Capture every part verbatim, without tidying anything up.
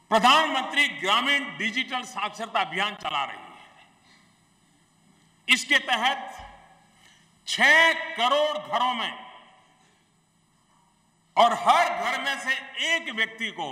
प्रधानमंत्री ग्रामीण डिजिटल साक्षरता अभियान चला रही है। इसके तहत छह करोड़ घरों में और हर घर में से एक व्यक्ति को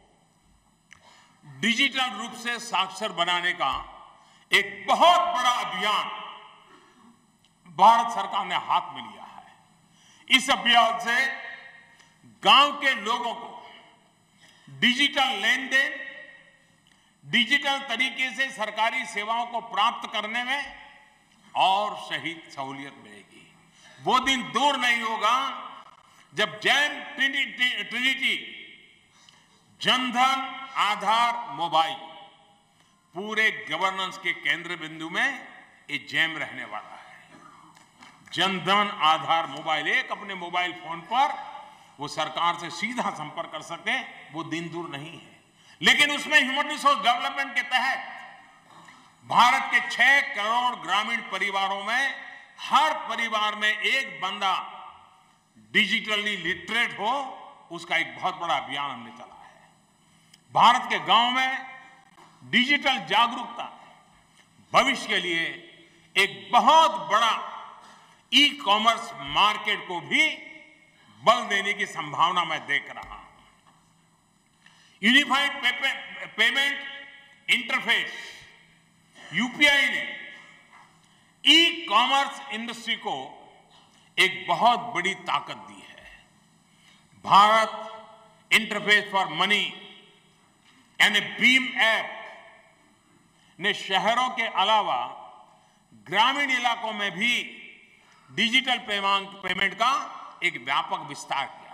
डिजिटल रूप से साक्षर बनाने का एक बहुत बड़ा अभियान भारत सरकार ने हाथ में लिया है। इस अभियान से गांव के लोगों को डिजिटल लेन देन, डिजिटल तरीके से सरकारी सेवाओं को प्राप्त करने में और सही सहूलियत मिलेगी। वो दिन दूर नहीं होगा जब JAM trinity, trinity Jan Dhan Aadhaar mobile पूरे गवर्नेंस के केंद्र बिंदु में ये जैम रहने वाला है। जनधन आधार मोबाइल, एक अपने मोबाइल फोन पर वो सरकार से सीधा संपर्क कर सके, वो दिन दूर नहीं है। लेकिन उसमें ह्यूमन रिसोर्स डेवलपमेंट के तहत भारत के छह करोड़ ग्रामीण परिवारों में हर परिवार में एक बंदा डिजिटली लिटरेट हो, उसका एक बहुत बड़ा अभियान हमने चला है। भारत के गांव में डिजिटल जागरूकता भविष्य के लिए एक बहुत बड़ा ई कॉमर्स मार्केट को भी बल देने की संभावना मैं देख रहा हूं। यूनिफाइड पेमेंट इंटरफेस यूपीआई ने ई कॉमर्स इंडस्ट्री को एक बहुत बड़ी ताकत दी है। भारत इंटरफेस फॉर मनी यानी भीम ऐप ने शहरों के अलावा ग्रामीण इलाकों में भी डिजिटल पेमेंट का एक व्यापक विस्तार किया।